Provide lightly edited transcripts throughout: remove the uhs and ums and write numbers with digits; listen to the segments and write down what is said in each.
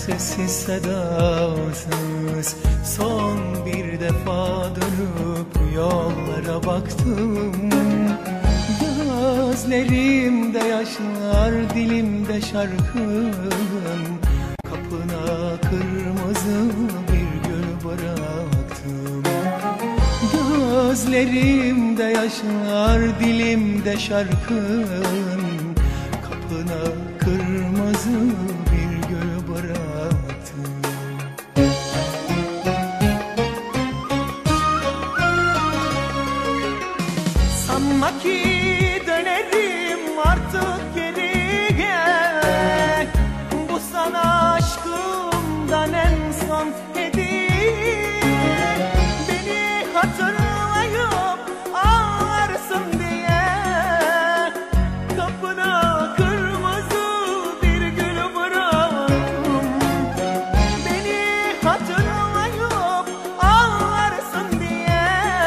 sessiz sedasız son bir defa dönüp yollara baktım. Gözlerimde yaşlar, dilimde şarkım, kapına kırmızı bir gül bıraktım. Gözlerimde yaşlar, dilimde şarkım, kapına kırmızı bir gül bıraktım. Sanma ki dönerim artık geriye, bu sana aşkımdan en son hediye. Beni hatırlayıp ağlarsın diye kapına kırmızı bir gül bıraktım. Beni hatırlayıp ağlarsın diye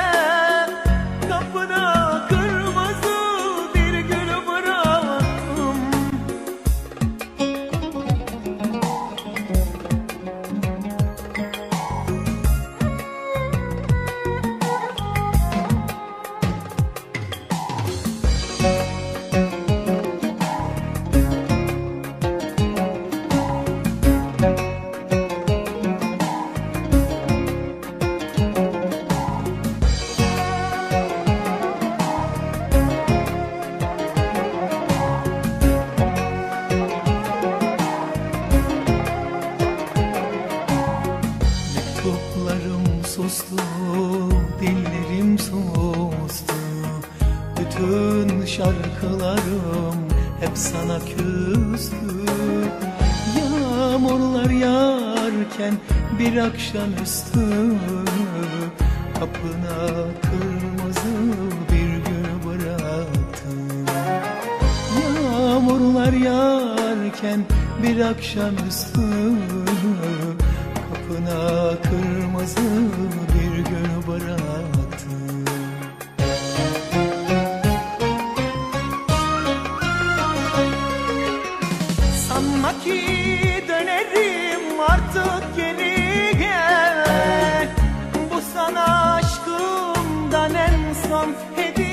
kapına kırmızı bir gül bıraktım. Mektuplarım sustu, dillerim sustu, bütün şarkılarım hep sana küstü. Yağmurlar yağarken bir akşamüstü kapına kırmızı bir gül bıraktım. Yağmurlar yağarken bir akşamüstü kapına kırmızı bir gül bıraktım. Sanma ki dönerim artık geriye, bu sana aşkımdan en son hediye.